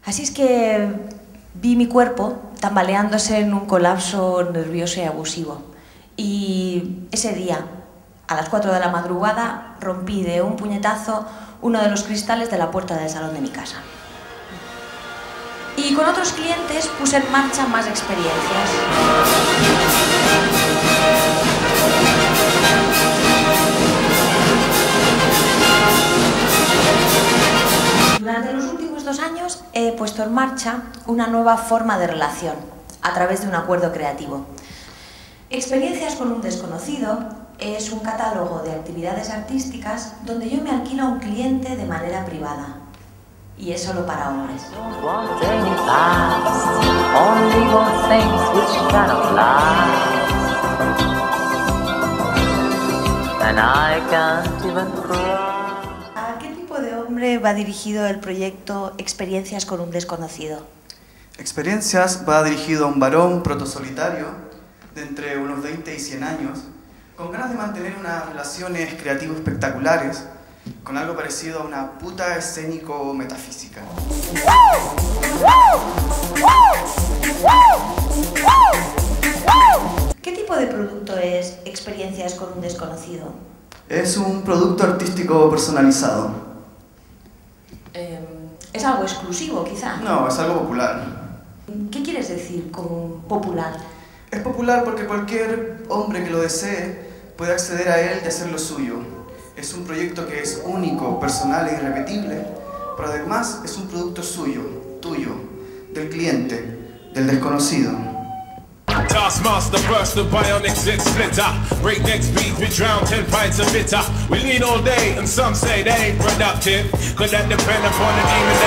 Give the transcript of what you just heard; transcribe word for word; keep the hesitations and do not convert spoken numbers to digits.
Así es que vi mi cuerpo tambaleándose en un colapso nervioso y abusivo. Y ese día, a las cuatro de la madrugada, rompí de un puñetazo uno de los cristales de la puerta del salón de mi casa. Y con otros clientes puse en marcha más experiencias. Durante los últimos dos años he puesto en marcha una nueva forma de relación a través de un acuerdo creativo. Experiencias con un desconocido es un catálogo de actividades artísticas donde yo me alquilo a un cliente de manera privada. Y es solo para hombres. ¿A qué tipo de hombre va dirigido el proyecto Experiencias con un desconocido? Experiencias va dirigido a un varón protosolitario de entre unos veinte y cien años, con ganas de mantener unas relaciones creativo-espectaculares, con algo parecido a una puta escénico-metafísica. ¿Qué tipo de producto es Experiencias con un desconocido? Es un producto artístico personalizado. Eh, ¿Es algo exclusivo, quizá? No, es algo popular. ¿Qué quieres decir con popular? Es popular porque cualquier hombre que lo desee puede acceder a él y hacerlo suyo. Es un proyecto que es único, personal e irrepetible, pero además es un producto suyo, tuyo, del cliente, del desconocido. Taskmaster burst the bionic zit splitter. Breakneck speed, we drown ten pints of bitter. We lean all day and some say they ain't productive. Could that depend upon the demons